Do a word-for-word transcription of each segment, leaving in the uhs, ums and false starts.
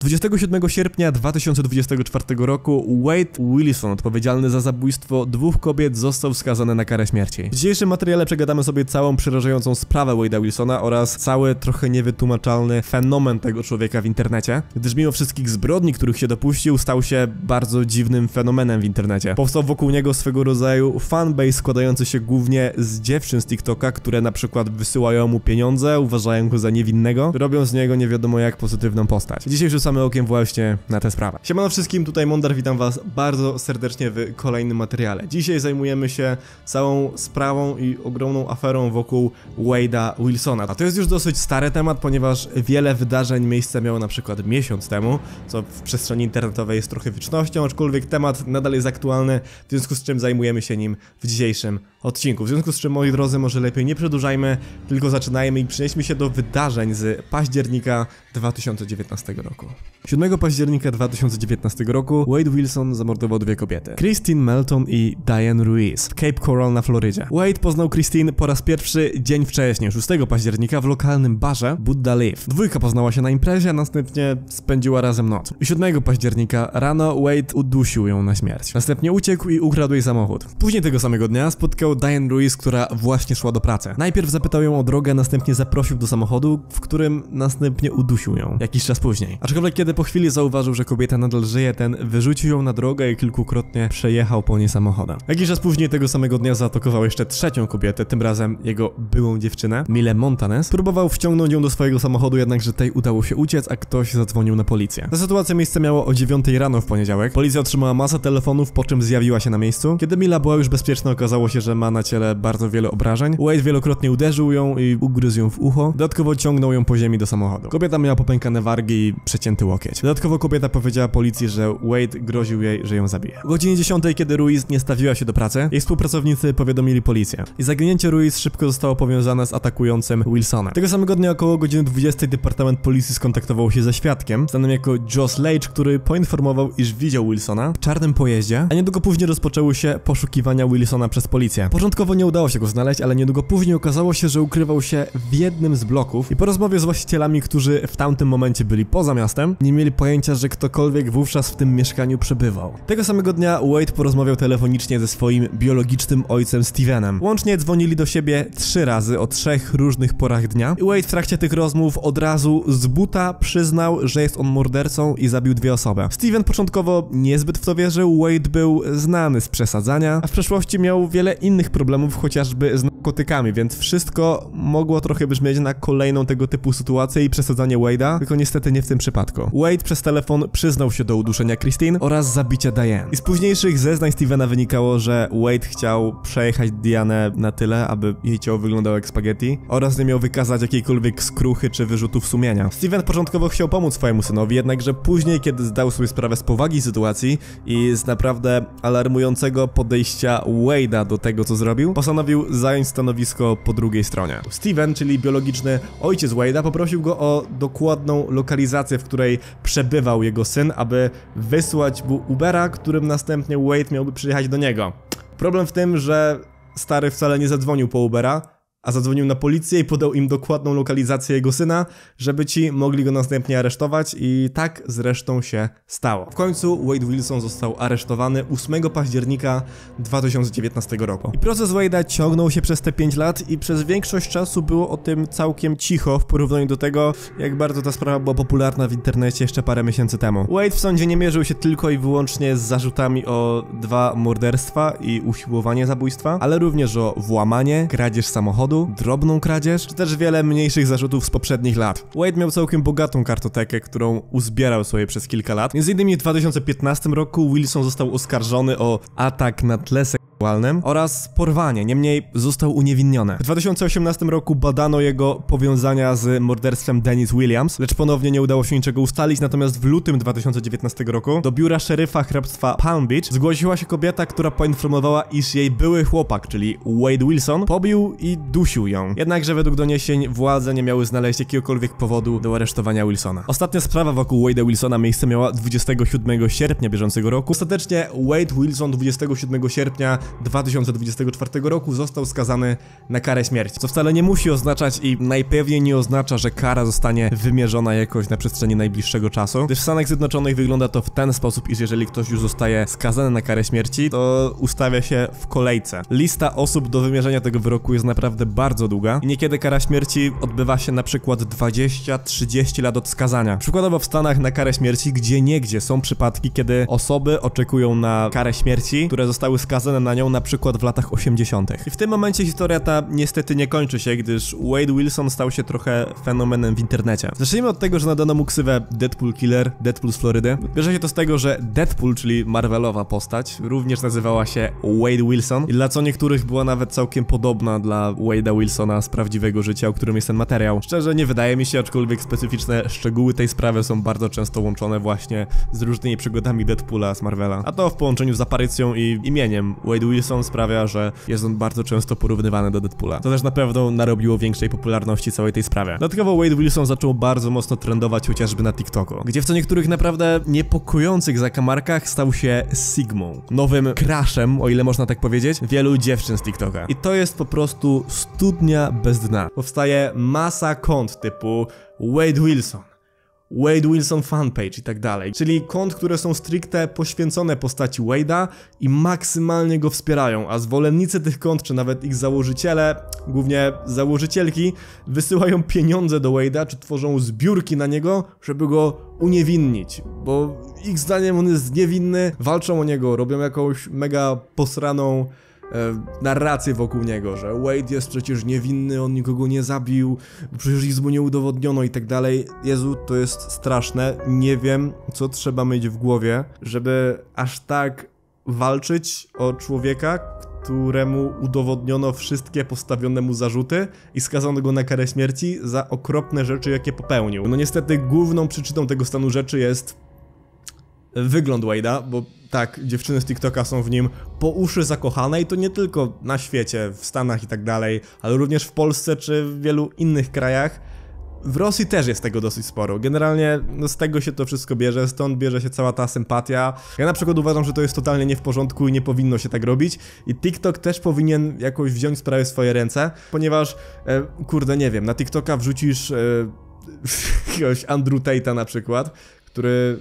dwudziestego siódmego sierpnia dwa tysiące dwudziestego czwartego roku Wade Wilson, odpowiedzialny za zabójstwo dwóch kobiet, został skazany na karę śmierci. W dzisiejszym materiale przegadamy sobie całą przerażającą sprawę Wade'a Wilsona oraz cały trochę niewytłumaczalny fenomen tego człowieka w internecie, gdyż mimo wszystkich zbrodni, których się dopuścił, stał się bardzo dziwnym fenomenem w internecie. Powstał wokół niego swego rodzaju fanbase składający się głównie z dziewczyn z TikToka, które na przykład wysyłają mu pieniądze, uważają go za niewinnego, robią z niego nie wiadomo jak pozytywną postać. Dzisiaj rzucamy okiem właśnie na tę sprawę. Siemano wszystkim, tutaj Mondar, witam was bardzo serdecznie w kolejnym materiale. Dzisiaj zajmujemy się całą sprawą i ogromną aferą wokół Wade'a Wilsona. A to jest już dosyć stary temat, ponieważ wiele wydarzeń miejsce miało na przykład miesiąc temu, co w przestrzeni internetowej jest trochę wiecznością, aczkolwiek temat nadal jest aktualny, w związku z czym zajmujemy się nim w dzisiejszym odcinku. W związku z czym, moi drodzy, może lepiej nie przedłużajmy, tylko zaczynajmy i przenieśmy się do wydarzeń z października dwa tysiące dziewiętnastego roku. siódmego października dwa tysiące dziewiętnastego roku Wade Wilson zamordował dwie kobiety, Christine Melton i Diane Ruiz, w Cape Coral na Florydzie. Wade poznał Christine po raz pierwszy dzień wcześniej, szóstego października, w lokalnym barze Buddha Leaf. Dwójka poznała się na imprezie, a następnie spędziła razem noc. siódmego października rano Wade udusił ją na śmierć. Następnie uciekł i ukradł jej samochód. Później tego samego dnia spotkał Diane Ruiz, która właśnie szła do pracy. Najpierw zapytał ją o drogę, następnie zaprosił do samochodu, w którym następnie udusił ją jakiś czas później. Aczkolwiek kiedy po chwili zauważył, że kobieta nadal żyje, ten wyrzucił ją na drogę i kilkukrotnie przejechał po niej samochodem. Jakiś czas później tego samego dnia zaatakował jeszcze trzecią kobietę, tym razem jego byłą dziewczynę, Milę Montanes. Próbował wciągnąć ją do swojego samochodu, jednakże tej udało się uciec, a ktoś zadzwonił na policję. Ta sytuacja miejsce miała o dziewiątej rano w poniedziałek. Policja otrzymała masę telefonów, po czym zjawiła się na miejscu. Kiedy Mila była już bezpieczna, okazało się, że ma na ciele bardzo wiele obrażeń. Wade wielokrotnie uderzył ją i ugryzł ją w ucho. Dodatkowo ciągnął ją po ziemi do samochodu. Kobieta miała popękane wargi i przecięty łokieć. Dodatkowo kobieta powiedziała policji, że Wade groził jej, że ją zabije. O godzinie dziesiątej, kiedy Ruiz nie stawiła się do pracy, jej współpracownicy powiadomili policję. I zaginięcie Ruiz szybko zostało powiązane z atakującym Wilsonem. Tego samego dnia około godziny dwudziestej Departament Policji skontaktował się ze świadkiem, znanym jako Josh Leitch, który poinformował, iż widział Wilsona w czarnym pojeździe, a niedługo później rozpoczęły się poszukiwania Wilsona przez policję. Początkowo nie udało się go znaleźć, ale niedługo później okazało się, że ukrywał się w jednym z bloków i po rozmowie z właścicielami, którzy w tamtym momencie byli poza miastem, nie mieli pojęcia, że ktokolwiek wówczas w tym mieszkaniu przebywał. Tego samego dnia Wade porozmawiał telefonicznie ze swoim biologicznym ojcem Stevenem. Łącznie dzwonili do siebie trzy razy o trzech różnych porach dnia i Wade w trakcie tych rozmów od razu z buta przyznał, że jest on mordercą i zabił dwie osoby. Steven początkowo niezbyt w to wierzył, Wade był znany z przesadzania, a w przeszłości miał wiele innych problemów, chociażby z narkotykami, więc wszystko mogło trochę brzmieć na kolejną tego typu sytuację i przesadzanie Wade'a, tylko niestety nie w tym przypadku. Wade przez telefon przyznał się do uduszenia Christine oraz zabicia Diane. I z późniejszych zeznań Stevena wynikało, że Wade chciał przejechać Dianę na tyle, aby jej ciało wyglądało jak spaghetti oraz nie miał wykazać jakiejkolwiek skruchy czy wyrzutów sumienia. Steven początkowo chciał pomóc swojemu synowi, jednakże później, kiedy zdał sobie sprawę z powagi sytuacji i z naprawdę alarmującego podejścia Wade'a do tego, co zrobił, postanowił zająć stanowisko po drugiej stronie. Steven, czyli biologiczny ojciec Wade'a, poprosił go o dokładną lokalizację, w której przebywał jego syn, aby wysłać mu Ubera, którym następnie Wade miałby przyjechać do niego. Problem w tym, że stary wcale nie zadzwonił po Ubera, a zadzwonił na policję i podał im dokładną lokalizację jego syna, żeby ci mogli go następnie aresztować i tak zresztą się stało. W końcu Wade Wilson został aresztowany ósmego października dwa tysiące dziewiętnastego roku. I proces Wade'a ciągnął się przez te pięć lat i przez większość czasu było o tym całkiem cicho w porównaniu do tego, jak bardzo ta sprawa była popularna w internecie jeszcze parę miesięcy temu. Wade w sądzie nie mierzył się tylko i wyłącznie z zarzutami o dwa morderstwa i usiłowanie zabójstwa, ale również o włamanie, kradzież samochodu, drobną kradzież, czy też wiele mniejszych zarzutów z poprzednich lat. Wade miał całkiem bogatą kartotekę, którą uzbierał sobie przez kilka lat. Między innymi w dwa tysiące piętnastym roku Wilson został oskarżony o atak na tle seksualnym oraz porwanie, niemniej został uniewinniony. W dwa tysiące osiemnastym roku badano jego powiązania z morderstwem Denise Williams, lecz ponownie nie udało się niczego ustalić, natomiast w lutym dwa tysiące dziewiętnastego roku do biura szeryfa hrabstwa Palm Beach zgłosiła się kobieta, która poinformowała, iż jej były chłopak, czyli Wade Wilson, pobił i dusił ją. Jednakże według doniesień władze nie miały znaleźć jakiegokolwiek powodu do aresztowania Wilsona. Ostatnia sprawa wokół Wade'a Wilsona miejsce miała dwudziestego siódmego sierpnia bieżącego roku. Ostatecznie Wade Wilson dwudziestego siódmego sierpnia dwa tysiące dwudziestego czwartego roku został skazany na karę śmierci. Co wcale nie musi oznaczać i najpewniej nie oznacza, że kara zostanie wymierzona jakoś na przestrzeni najbliższego czasu, gdyż w Stanach Zjednoczonych wygląda to w ten sposób, iż jeżeli ktoś już zostaje skazany na karę śmierci, to ustawia się w kolejce. Lista osób do wymierzenia tego wyroku jest naprawdę bardzo długa i niekiedy kara śmierci odbywa się na przykład dwadzieścia trzydzieści lat od skazania. Przykładowo w Stanach na karę śmierci gdzieniegdzie są przypadki, kiedy osoby oczekują na karę śmierci, które zostały skazane na nią na przykład w latach osiemdziesiątych. I w tym momencie historia ta niestety nie kończy się, gdyż Wade Wilson stał się trochę fenomenem w internecie. Zacznijmy od tego, że nadano mu ksywę Deadpool Killer, Deadpool z Florydy. Bierze się to z tego, że Deadpool, czyli Marvelowa postać, również nazywała się Wade Wilson i dla co niektórych była nawet całkiem podobna dla Wade'a Wilsona z prawdziwego życia, o którym jest ten materiał. Szczerze nie wydaje mi się, aczkolwiek specyficzne szczegóły tej sprawy są bardzo często łączone właśnie z różnymi przygodami Deadpoola z Marvela. A to w połączeniu z aparycją i imieniem Wade Wilson sprawia, że jest on bardzo często porównywany do Deadpoola. To też na pewno narobiło większej popularności całej tej sprawie. Dodatkowo Wade Wilson zaczął bardzo mocno trendować chociażby na TikToku, gdzie w co niektórych naprawdę niepokojących zakamarkach stał się Sigmą. Nowym crushem, o ile można tak powiedzieć, wielu dziewczyn z TikToka. I to jest po prostu studnia bez dna. Powstaje masa kont typu Wade Wilson, Wade Wilson fanpage i tak dalej, czyli kont, które są stricte poświęcone postaci Wade'a i maksymalnie go wspierają, a zwolennicy tych kont, czy nawet ich założyciele, głównie założycielki, wysyłają pieniądze do Wade'a, czy tworzą zbiórki na niego, żeby go uniewinnić, bo ich zdaniem on jest niewinny, walczą o niego, robią jakąś mega posraną E, narrację wokół niego, że Wade jest przecież niewinny, on nikogo nie zabił, przecież nic mu nie udowodniono i tak dalej. Jezu, to jest straszne. Nie wiem, co trzeba mieć w głowie, żeby aż tak walczyć o człowieka, któremu udowodniono wszystkie postawione mu zarzuty i skazano go na karę śmierci za okropne rzeczy, jakie popełnił. No niestety główną przyczyną tego stanu rzeczy jest wygląd Wade'a, bo tak, dziewczyny z TikToka są w nim po uszy zakochane i to nie tylko na świecie, w Stanach i tak dalej, ale również w Polsce czy w wielu innych krajach. W Rosji też jest tego dosyć sporo. Generalnie no, z tego się to wszystko bierze, stąd bierze się cała ta sympatia. Ja na przykład uważam, że to jest totalnie nie w porządku i nie powinno się tak robić. I TikTok też powinien jakoś wziąć sprawę w swoje ręce, ponieważ, e, kurde, nie wiem, na TikToka wrzucisz e, jakiegoś Andrew Tate'a na przykład, który...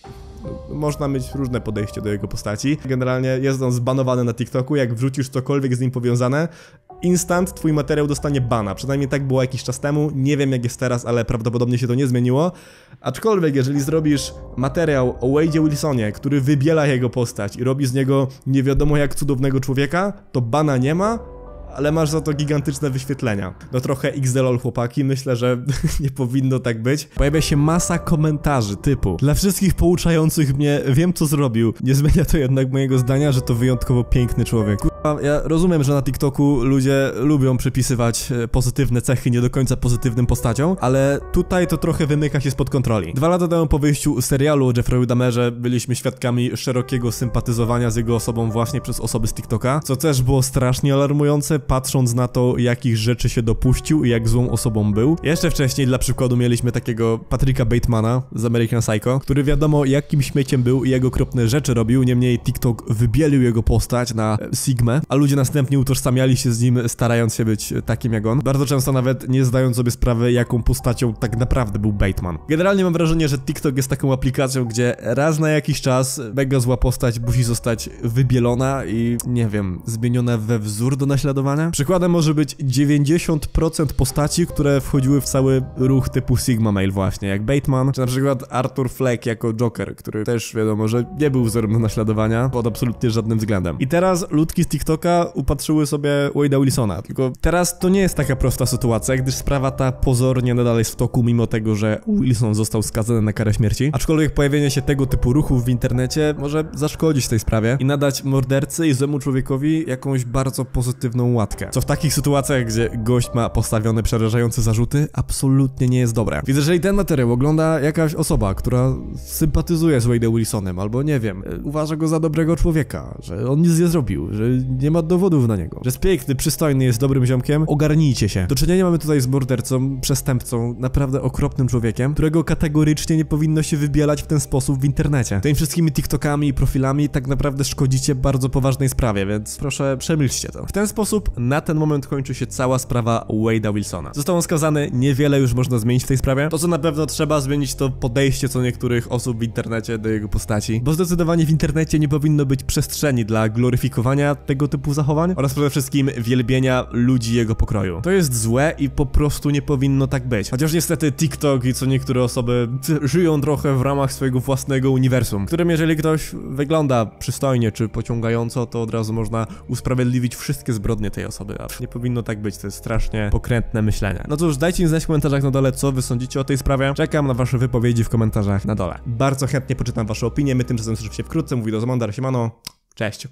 Można mieć różne podejście do jego postaci. Generalnie jest on zbanowany na TikToku, jak wrzucisz cokolwiek z nim powiązane, instant twój materiał dostanie bana. Przynajmniej tak było jakiś czas temu, nie wiem jak jest teraz, ale prawdopodobnie się to nie zmieniło. Aczkolwiek jeżeli zrobisz materiał o Wade'ie Wilsonie, który wybiela jego postać i robi z niego nie wiadomo jak cudownego człowieka, to bana nie ma, ale masz za to gigantyczne wyświetlenia. No trochę X D lol chłopaki, myślę, że nie powinno tak być. Pojawia się masa komentarzy typu: dla wszystkich pouczających mnie, wiem co zrobił. Nie zmienia to jednak mojego zdania, że to wyjątkowo piękny człowiek. Kurwa, ja rozumiem, że na TikToku ludzie lubią przypisywać pozytywne cechy nie do końca pozytywnym postaciom, ale tutaj to trochę wymyka się spod kontroli. Dwa lata temu po wyjściu serialu o Jeffrey'u Dahmerze byliśmy świadkami szerokiego sympatyzowania z jego osobą właśnie przez osoby z TikToka, co też było strasznie alarmujące, patrząc na to, jakich rzeczy się dopuścił i jak złą osobą był. Jeszcze wcześniej dla przykładu mieliśmy takiego Patricka Batemana z American Psycho, który wiadomo jakim śmieciem był i jak okropne rzeczy robił, niemniej TikTok wybielił jego postać na Sigmę, a ludzie następnie utożsamiali się z nim, starając się być takim jak on. Bardzo często nawet nie zdając sobie sprawy, jaką postacią tak naprawdę był Bateman. Generalnie mam wrażenie, że TikTok jest taką aplikacją, gdzie raz na jakiś czas mega zła postać musi zostać wybielona i, nie wiem, zmieniona we wzór do naśladowania. Przykładem może być dziewięćdziesiąt procent postaci, które wchodziły w cały ruch typu Sigma Male właśnie, jak Bateman, czy na przykład Arthur Fleck jako Joker, który też wiadomo, że nie był wzorem do naśladowania pod absolutnie żadnym względem. I teraz ludki z TikToka upatrzyły sobie Wade'a Wilsona, tylko teraz to nie jest taka prosta sytuacja, gdyż sprawa ta pozornie nadal jest w toku, mimo tego, że Wilson został skazany na karę śmierci, aczkolwiek pojawienie się tego typu ruchów w internecie może zaszkodzić tej sprawie i nadać mordercy i złemu człowiekowi jakąś bardzo pozytywną łatkę. Co w takich sytuacjach, gdzie gość ma postawione przerażające zarzuty, absolutnie nie jest dobre. Więc jeżeli ten materiał ogląda jakaś osoba, która sympatyzuje z Wade'em Wilsonem, albo nie wiem, uważa go za dobrego człowieka, że on nic nie zrobił, że nie ma dowodów na niego. Że jest piękny, przystojny, jest dobrym ziomkiem. Ogarnijcie się. Do czynienia mamy tutaj z mordercą, przestępcą, naprawdę okropnym człowiekiem, którego kategorycznie nie powinno się wybielać w ten sposób w internecie. Tymi wszystkimi TikTokami i profilami tak naprawdę szkodzicie bardzo poważnej sprawie, więc proszę przemilczcie to. W ten sposób na ten moment kończy się cała sprawa Wade'a Wilsona. Został on skazany, niewiele już można zmienić w tej sprawie. To, co na pewno trzeba zmienić, to podejście co niektórych osób w internecie do jego postaci, bo zdecydowanie w internecie nie powinno być przestrzeni dla gloryfikowania tego typu zachowań oraz przede wszystkim wielbienia ludzi jego pokroju. To jest złe i po prostu nie powinno tak być. Chociaż niestety TikTok i co niektóre osoby żyją trochę w ramach swojego własnego uniwersum, w którym jeżeli ktoś wygląda przystojnie czy pociągająco, to od razu można usprawiedliwić wszystkie zbrodnie tej osoby, a nie powinno tak być, to jest strasznie pokrętne myślenie. No cóż, dajcie mi znać w komentarzach na dole, co wy sądzicie o tej sprawie. Czekam na wasze wypowiedzi w komentarzach na dole. Bardzo chętnie poczytam wasze opinie, my tymczasem słyszymy się wkrótce. Mówi do Zamandar, siemano, cześć.